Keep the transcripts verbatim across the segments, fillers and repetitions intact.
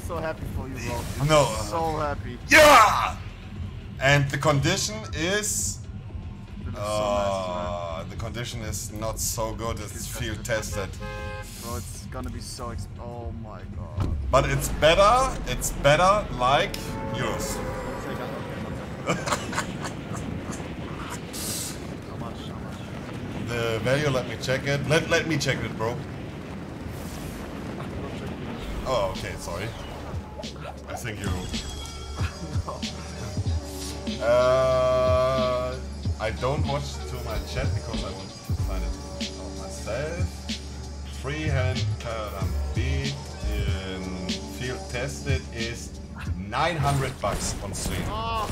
so happy for you, bro. I'm no. so happy. Yeah! And the condition is... So Uh, nice, the condition is not so good, it's field tested. bro, it's gonna be so exp oh my god. But it's better, it's better like yours. How much? How much? The value, let me check it. Let, let me check it, bro. Oh, okay, sorry. I think you... uh, I don't watch to my chat because I want to find it out myself. Freehand Karambit in field tested is nine hundred bucks on stream. Oh.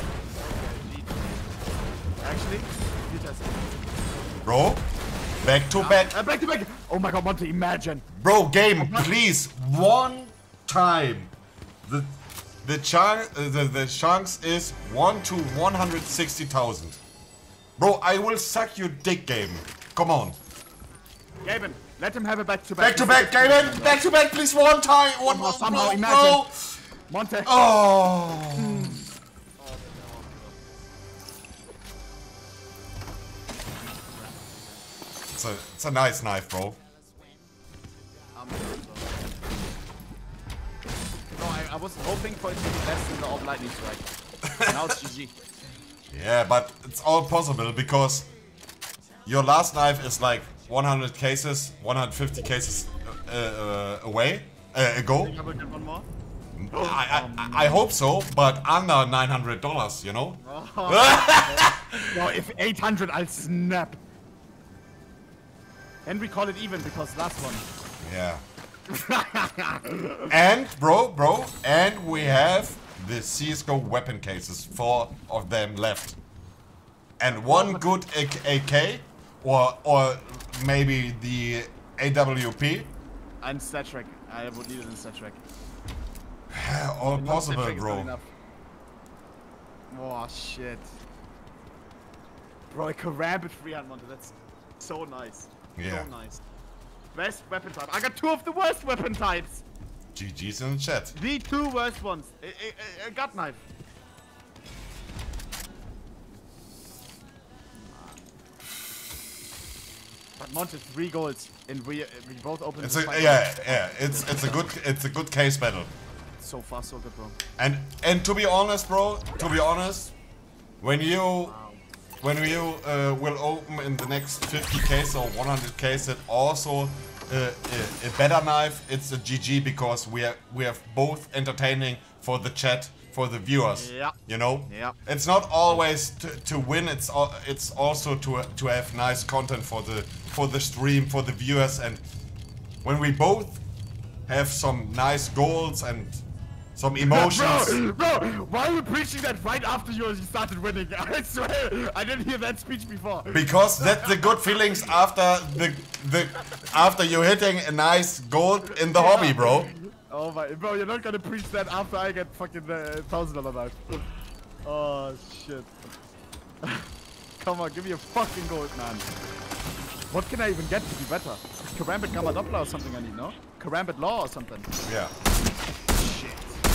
Actually, you tested. Bro, back to back. Uh, back to back. Oh my god, Monty, imagine. Bro, game, please, one time. The the chance uh, the, the chance is one to one hundred sixty thousand. Bro, I will suck your dick, game. Come on. Gaben, let him have a back to back. Back to back, Gaben. Back to back, please, one time. One more, somehow bro, imagine. bro. Monte. Oh. It's a, it's a nice knife, bro. Um, no, I, I was hoping for it to be less than the off lightning strike. Now it's G G. Yeah, but it's all possible because your last knife is like one hundred cases, one hundred fifty cases uh, uh, away, uh, ago. I will get one more. I, I, I hope so, but under nine hundred dollars, you know? No, if eight hundred, I'll snap. And we call it even because last one. Yeah. And, bro, bro, and we have the C S G O weapon cases, four of them left. And one good A K, or or maybe the A W P. And Stat Track. I would need it in Stat Track. All Not possible, Stat Track is bro. not enough. Oh shit. Bro, I could rampage freehand Monte. That's so nice. Yeah. So nice. Best weapon type. I got two of the worst weapon types. G G's in the chat. The two worst ones. A, a, a gut knife. But Monte, three goals, and we uh, we both opened. It's the a fight. yeah yeah. It's it's a good it's a good case battle. So far, so good, bro. And and to be honest, bro, to be honest, when you when you uh, will open in the next fifty Ks or one hundred Ks, it also uh, a, a better knife. It's a G G because we are we have both entertaining for the chat, for the viewers. Yeah. You know. Yeah. It's not always to, to win. It's al it's also to to have nice content for the for the stream, for the viewers, and when we both have some nice goals and some emotions. Bro, bro, why are you preaching that right after you started winning? I swear, I didn't hear that speech before. Because that's the good feelings after the the after you hitting a nice goal in the hobby, bro. Oh my, bro, you're not gonna preach that after I get fucking uh, thousand dollar knife. Oh shit. Come on, give me a fucking gold, man. What can I even get to be better? Karambit Gamma Doppler or something I need, no? Karambit Law or something. Yeah. Shit.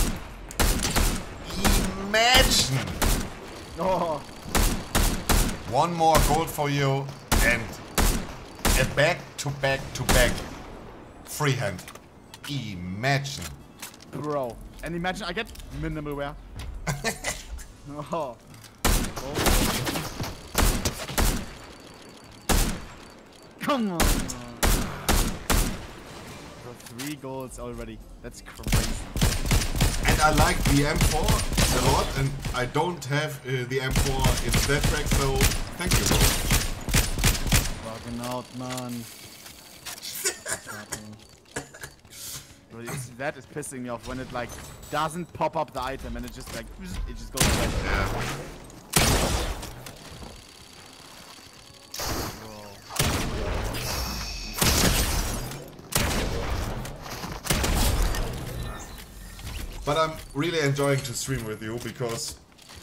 Imagine Oh. one more gold for you and a back to back to back freehand. Imagine. Bro. And imagine I get minimal wear. Oh. Oh. Come on. Bro, three goals already. That's crazy. And I like the M four a lot, and I don't have uh, the M four in Stat Track, so thank you, bro. Fucking out, man. Bro, it's- that is pissing me off when it like doesn't pop up the item and it just like it just goes away. Yeah. But I'm really enjoying to stream with you because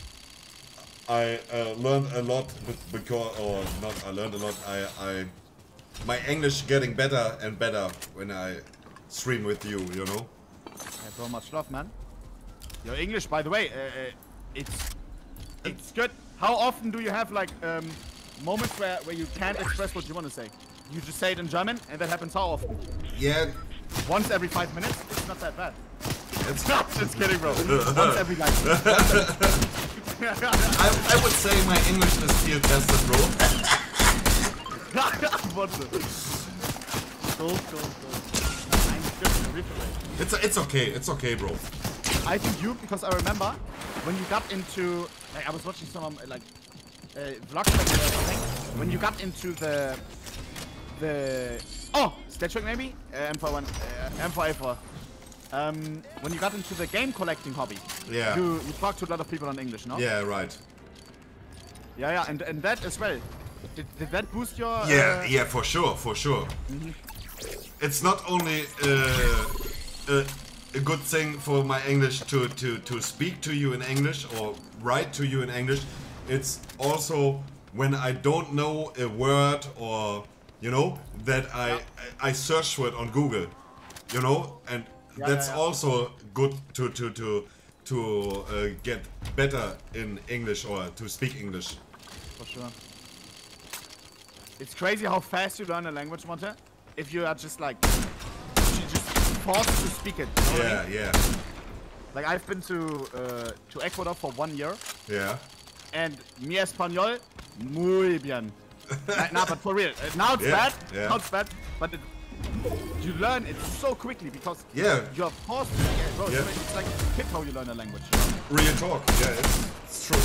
I uh, learned a lot because, or not, I learned a lot. I, I, my English getting better and better when I stream with you. You know. Yeah, So much love, man. Your English, by the way, uh, uh, it's it's good. How often do you have like um, moments where where you can't express what you want to say? You just say it in German, and that happens how often? Yeah. Once every five minutes. It's not that bad. It's not just kidding, bro. Once every like. I, I would say my English is still tested, bro. What the? Gold, gold, gold. I'm good. It's it's okay. It's okay, bro. I think you, because I remember when you got into, like, I was watching some um, like uh, vlogs or something. When you got into the the oh Sledgeback maybe uh, M four one uh, M four A four. Um, when you got into the game collecting hobby, yeah, you you talked to a lot of people in English, no? Yeah, right. Yeah, yeah, and and that as well. Did, did that boost your? Yeah, uh, yeah, for sure, for sure. Mm-hmm. It's not only uh, a, a good thing for my English to, to, to speak to you in English or write to you in English. It's also when I don't know a word or, you know, that I, I, I search for it on Google, you know, and yeah, that's yeah, yeah. also good to, to, to, to uh, get better in English or to speak English. For sure. It's crazy how fast you learn a language, Monte. If you are just like, you just forced to speak it. You know Yeah, what I mean? yeah. Like I've been to uh, to Ecuador for one year. Yeah. And mi español, muy bien. Like, nah, but for real, uh, now it's Yeah, bad. yeah. Now it's bad. But it, you learn it so quickly because Yeah. you're forced to. Yeah, bro, Yeah. It's like a kid how you learn a language. You know? Real talk. Yeah, it's, it's true.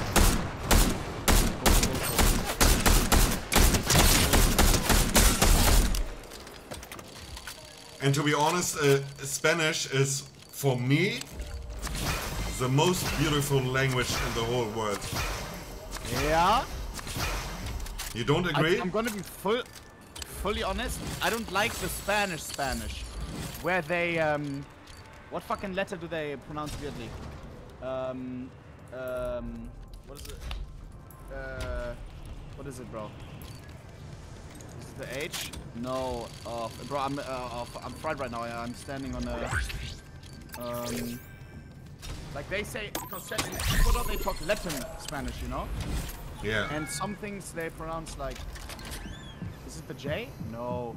And to be honest, uh, Spanish is, for me, the most beautiful language in the whole world. Yeah. You don't agree? I, I'm gonna be full, fully honest. I don't like the Spanish Spanish, where they um, what fucking letter do they pronounce weirdly? Um, um, what is it? Uh, what is it, bro? Is it the H? No, uh, bro, I'm uh, I'm fried right now. I'm standing on a um, like they say because in Ecuador they talk Latin Spanish, you know. Yeah. And some things they pronounce like... Is it the J? No.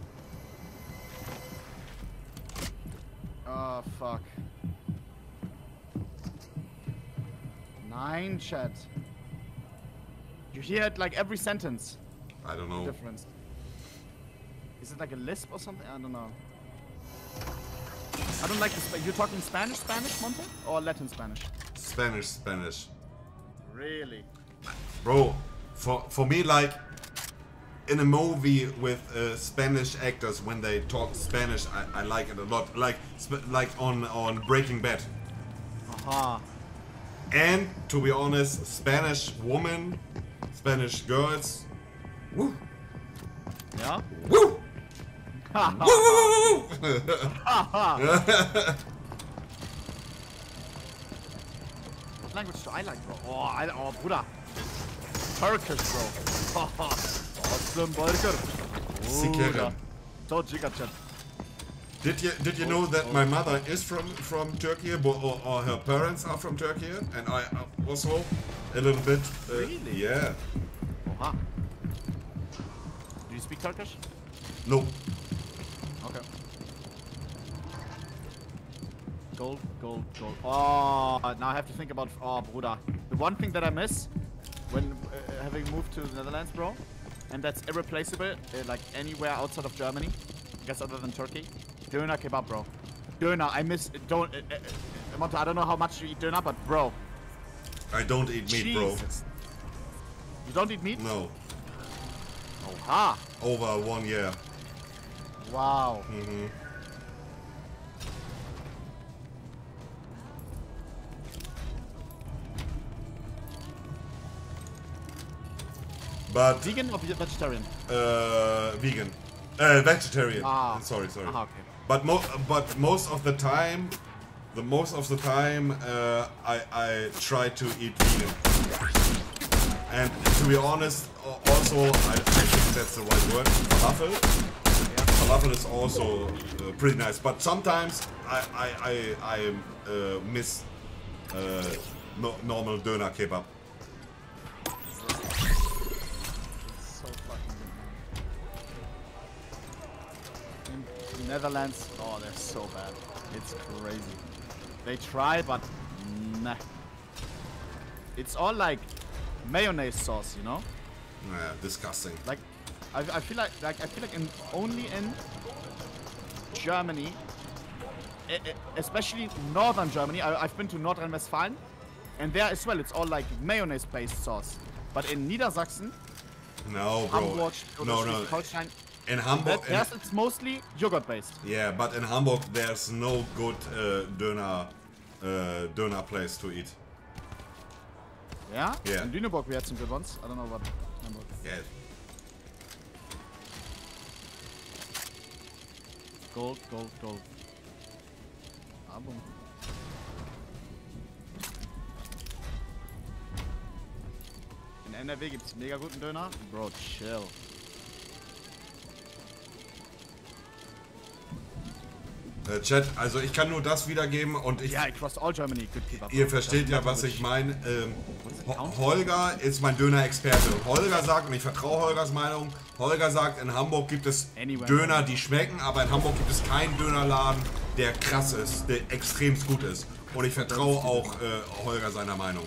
Oh, fuck. Nine, chat. You hear it like every sentence. I don't know. Difference. Is it like a lisp or something? I don't know. I don't like the... Sp You're talking Spanish Spanish, Monte? Or Latin Spanish? Spanish, Spanish. Really? Bro, for for me, like in a movie with uh, Spanish actors when they talk Spanish, I, I like it a lot. Like sp like on on Breaking Bad. Aha. And to be honest, Spanish women, Spanish girls, woo, Yeah? woo, woo, woo, woo. What language do I like, bro? Oh, I, oh, Bruder. Turkish, bro. Awesome burger. Sikerim. So jigga chat. Did you did you know that my mother is from from Turkey, but, or, or her parents are from Turkey, and I also a little bit. Uh, Really? Yeah. Oha. Do you speak Turkish? No. Okay. Gold, gold, gold. Oh, now I have to think about. Oh, Bruder. The one thing that I miss when uh, having moved to the Netherlands, bro, and that's irreplaceable, uh, like anywhere outside of Germany, I guess other than Turkey. Döner kebab, bro. Döner, I miss. Don't. Uh, uh, Monte, I don't know how much you eat döner, but bro. I don't eat meat, bro. Jesus. You don't eat meat? No. Oha. Over one year. Wow. Mm-hmm. But Vegan or ve- vegetarian? uh, vegan, uh, vegetarian. Ah. Sorry, sorry. Aha, okay. But mo but most of the time, the most of the time, uh, I I try to eat vegan. And to be honest, uh, also I, I think that's the right word. Falafel. Yeah. Falafel is also uh, pretty nice, but sometimes I I I, I uh, miss uh, no, normal Döner kebab. So fucking good. In Netherlands, oh, they're so bad. It's crazy. They try, but nah. It's all like mayonnaise sauce, you know? Yeah, disgusting. Like, I, I feel like, like I feel like in, only in Germany, e e especially northern Germany. I, I've been to Nordrhein-Westfalen, and there as well, it's all like mayonnaise-based sauce. But in Niedersachsen, No, bro. Hamburg, No, no. Schleswig-Holstein, In Hamburg, in, there's it's mostly yogurt-based. yeah, but in Hamburg there's no good uh, Döner, uh, Döner place to eat. Yeah? Yeah. In Lüneburg we had some good ones. I don't know about Hamburg. Yeah. Gold, gold, gold. Album. In N R W gibt's mega guten Döner. Bro, chill. Äh, Chat, also ich kann nur das wiedergeben und ich, Yeah, across all Germany, good kebab. ihr versteht ja, was ich meine. Ähm, Ho- Holger ist mein Döner-Experte. Holger sagt, und ich vertraue Holgers Meinung, Holger sagt, in Hamburg gibt es Anywhere. Döner, die schmecken, aber in Hamburg gibt es keinen Dönerladen, der krass ist, der extremst gut ist. Und ich vertraue auch äh, Holger seiner Meinung.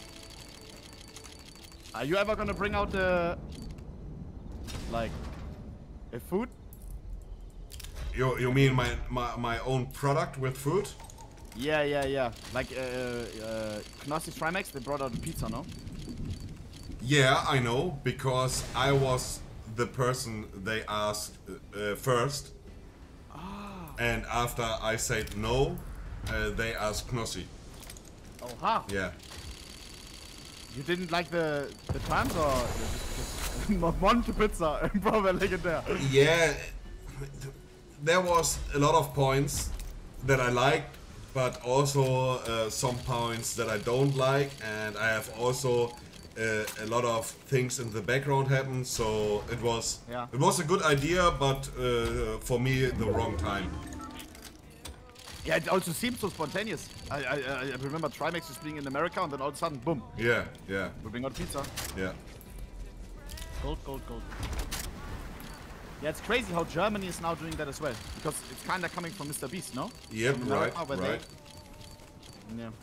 Are you ever gonna bring out the like a food? You, you mean my, my, my own product with food? Yeah, yeah, yeah. Like uh, uh, Knossi Trimax, they brought out a pizza, no? Yeah, I know, because I was the person they asked uh, first. And after I said no, uh, they asked Knossi. Oh, ha! Yeah. You didn't like the the times or just, just Monte Pizza? Bro, they're legendary. Yeah, there was a lot of points that I liked, but also uh, some points that I don't like, and I have also uh, a lot of things in the background happen. So it was Yeah. it was a good idea, but uh, for me the wrong time. Yeah, it also seems so spontaneous. I, I, I remember Trimax just being in America and then all of a sudden, boom, Yeah, yeah, we bring out pizza. yeah. Gold, gold, gold. Yeah, it's crazy how Germany is now doing that as well. Because it's kind of coming from Mister Beast, no? Yep, From right, America, where right. They, yeah.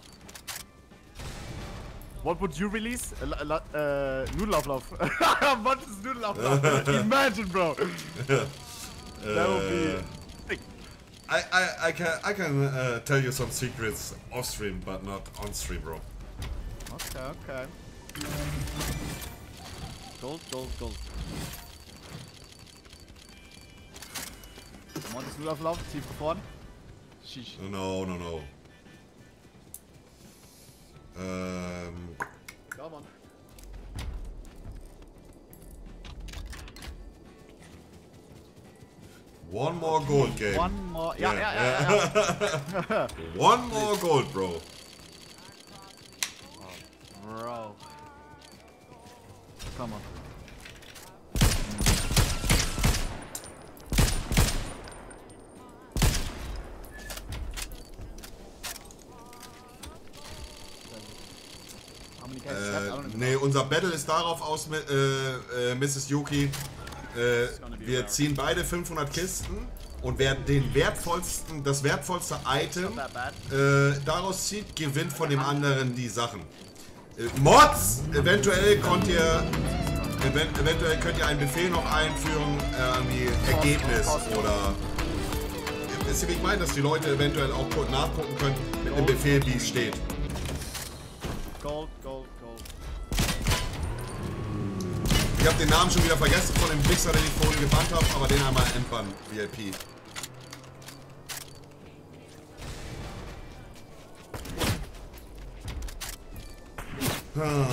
What would you release? A, lo- a, lo- uh, Nudelauflauf. What is Nudelauflauf? Imagine, bro. That would be Uh, sick. I, I, I can I can uh, tell you some secrets off stream, but not on stream, bro. Okay, okay. Gold, gold, gold. Come on, das Nudelauflauf, tief gefroren. Sheesh. No, no, no. Um, Come on. one more gold game. One more. Yeah, Yeah, yeah, yeah, yeah. yeah. One more gold, bro. Bro. Come on. How many cases left? I Äh, don't even nee, know. unser Battle ist darauf aus, mi- äh, äh, Misses Yuki. Äh, wir ziehen beide fünfhundert Kisten und wer den wertvollsten, das wertvollste Item Not that bad. äh, daraus zieht, gewinnt von dem anderen die Sachen. Äh, Mods! Eventuell könnt ihr event eventuell könnt ihr einen Befehl noch einführen, äh, irgendwie Ergebnis oder. Wisst ihr, wie ich meine, dass die Leute eventuell auch kurz nachgucken können mit dem Befehl, wie es steht. Gold, gold, gold. Ich habe den Namen schon wieder vergessen von dem Mixer, den ich vorhin gebannt habe, aber den einmal entbannen, V I P. Ah.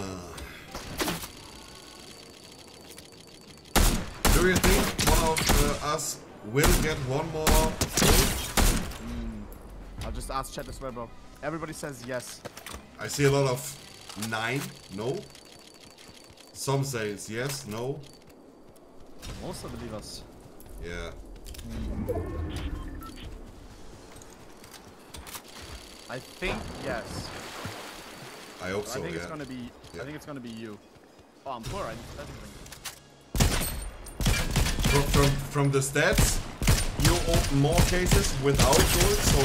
Do you think one of uh, us will get one more? I'll just ask chat as well, bro. Everybody says yes. I see a lot of nine, no. Some say it's yes, no. Most of the believers. Yeah. I think yes. I hope I so, think yeah. it's gonna be. Yeah. I think it's gonna be you. Oh, I'm poor. I need everything. From, from, from the stats, you open more cases without gold, so...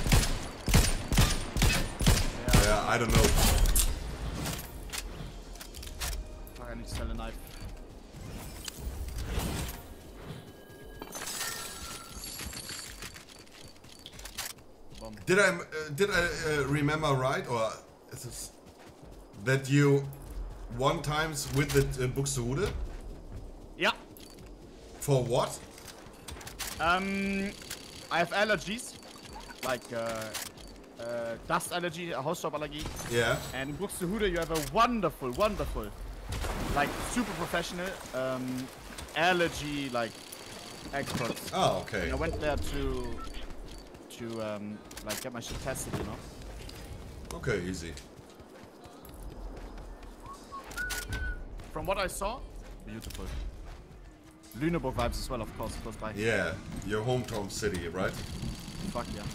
Yeah. Yeah, I don't know. Fuck, I need to sell a knife. Bomb. Did I, uh, did I uh, remember right, or is this... That you won times with the uh, Buxtehude? Yeah. For what? Um, I have allergies, like uh, uh, dust allergy, Hausstauballergie. Yeah. And in Buxtehude, you have a wonderful, wonderful, like super professional um, allergy like experts. Oh, okay. And I went there to to um, like get my shit tested, you know. Okay, easy. From what I saw, beautiful. Lüneburg vibes as well, of course, close by. Yeah, your hometown city, right? Fuck yeah.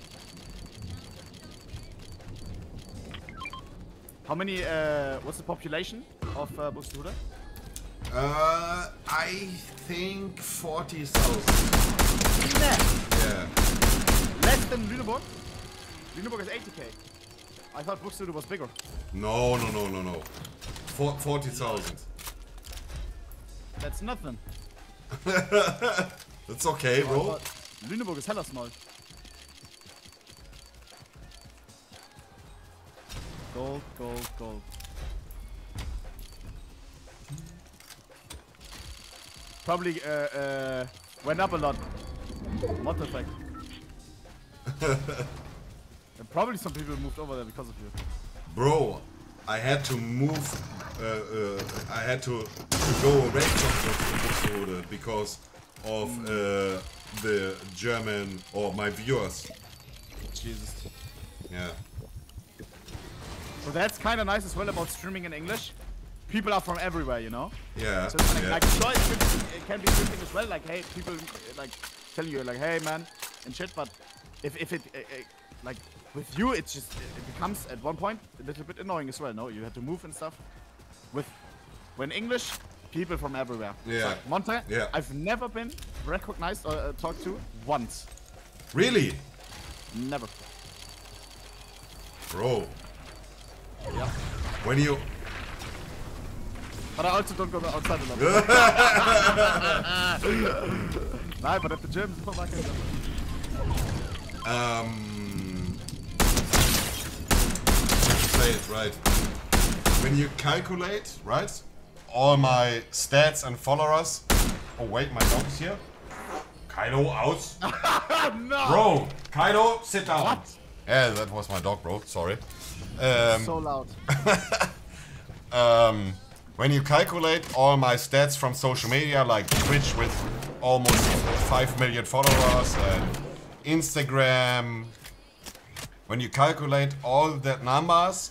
How many, uh, what's the population of uh, Buxtehude? Uh, I think forty thousand. Nah. Yeah. Less than Lüneburg? Lüneburg is eighty K. I thought Buxtehude was bigger. No, no, no, no, no. For, forty thousand. That's nothing. That's okay, I bro. thought Lüneburg is hella small. Gold, gold, gold. Probably uh, uh, went up a lot. What the fuck? And probably some people moved over there because of you. Bro, I had to move. Uh, uh, I had to, to go away from Buxtehude because of uh, the German or my viewers. Jesus. Yeah. So that's kind of nice as well about streaming in English. People are from everywhere, you know. Yeah. So it's like, yeah. like sure, it's good, it can be good thing as well. Like, hey, people like telling you like, hey, man, and shit. But if if it uh, uh, like with you, it's just it becomes at one point a little bit annoying as well. No, you have to move and stuff. With when English, people from everywhere. It's Yeah. like Monte, Yeah. I've never been recognized or uh, talked to once. Really? Never. Bro. Yeah. When you... But I also don't go outside a lot. Nein, but at the gym, supermarket. Um... Say it right. When you calculate, right? All my stats and followers... Oh wait, my dog is here. Kaido, out. No! Bro, Kaido, sit down. What? Yeah, that was my dog, bro. Sorry. Um, So loud. um, when you calculate all my stats from social media, like Twitch with almost five million followers and Instagram, when you calculate all that numbers,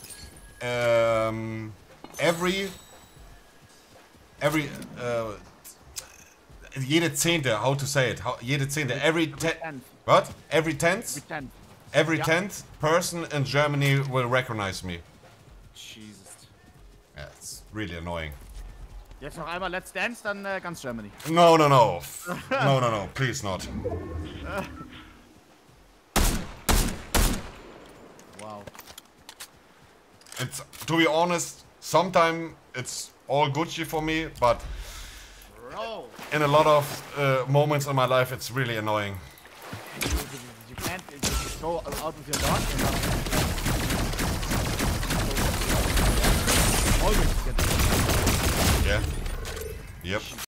um, every every uh, jede Zehnte, how to say it? How, jede Zehnte, every ten, what? Every tenth? Pretend. Every Yeah. tenth person in Germany will recognize me. Jesus. Yeah, it's really annoying. Jetzt noch einmal Let's Dance, dann äh, ganz Germany. No, no, no. No, no, no. Please not. Wow. It's, to be honest, sometimes it's all Gucci for me, but Bro. in a lot of uh, moments in my life, it's really annoying. You, you, you can't uh, just go out with your dog and always get Yeah. Yep.